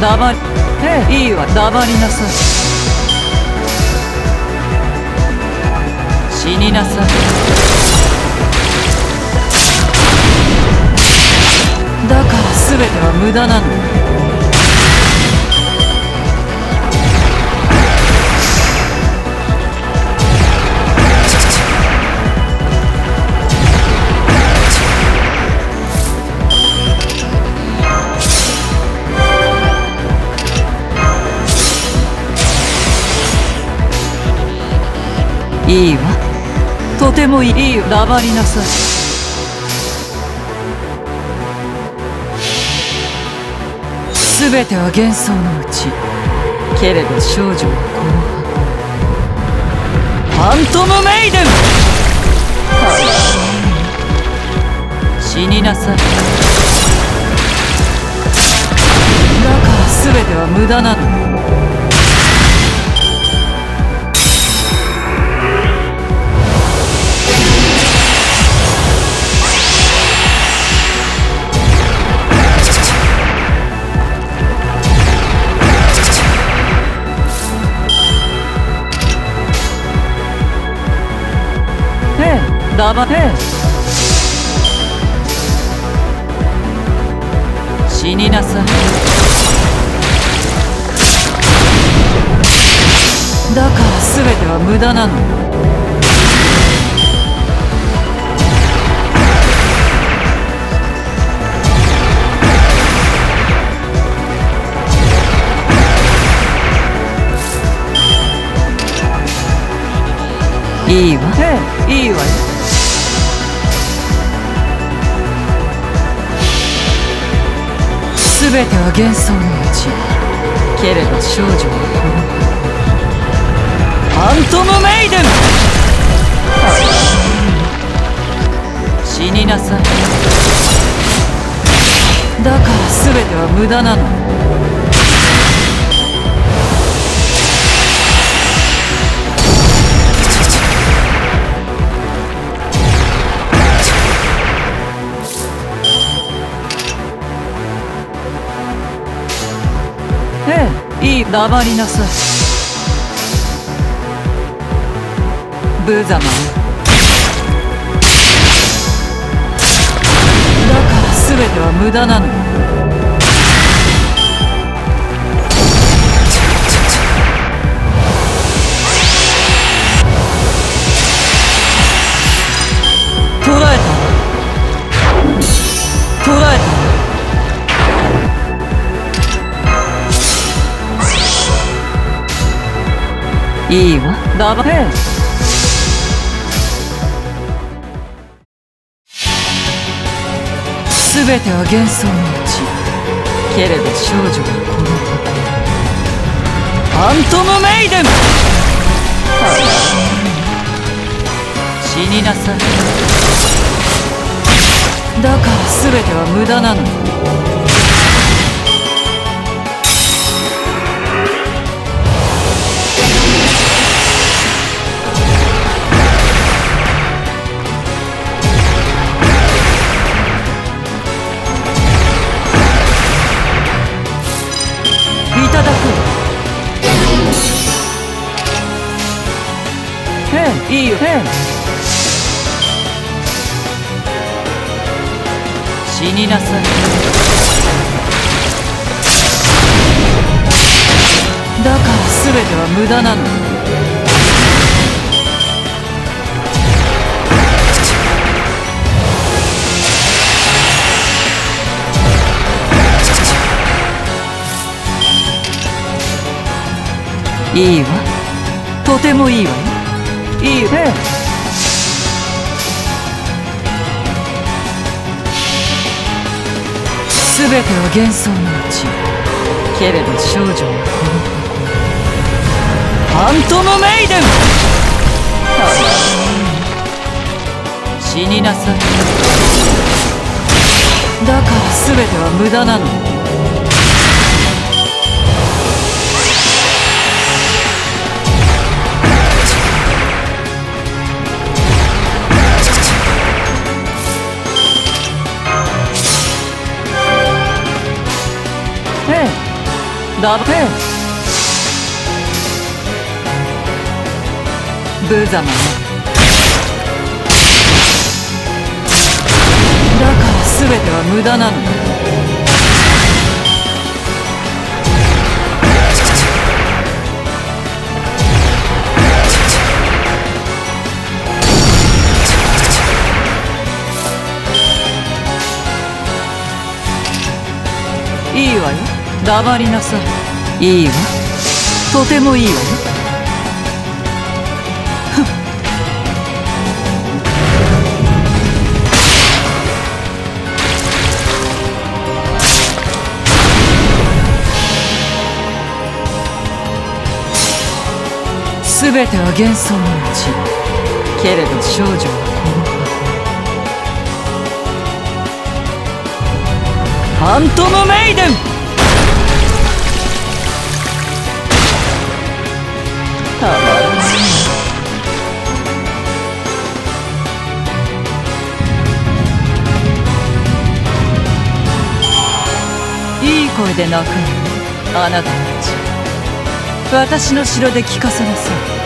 黙り、いいわ、黙りなさい。死になさい。だから全ては無駄なんだ。いいわ、とてもいいよ。黙りなさい。すべては幻想のうち、けれど少女はこの葉、ファントムメイデン。死になさい。だからすべては無駄なの。黙れ。死になさい。だから全ては無駄なの。いいわ、いいわよ。すべては幻想のうち、けれど少女はこのファントムメイデン。死になさい。だからすべては無駄なの。いい、黙りなさい。無様よ。だから全ては無駄なの。捕らえた。捕らえた。いいわ、黙れ。すべては幻想のうち、けれど少女はこのファントムメイデン。死になさい。だからすべては無駄なの。いいよ。死になさい。だから全ては無駄なの。いいわ、とてもいいわよ。いいよ。すべては幻想のうち、けれど少女はこのファントムメイデン。死になさい。だから全ては無駄なの。 ダブテ無様ね。だから全ては無駄なのだ。いいわよ、黙りなさい。いいわ、とてもいいわよ。すべては幻想のうち、けれど少女はこの箱。ファントムメイデン。たまらない。いい声で泣くの、あなたたち。私の城で聞かせなさい。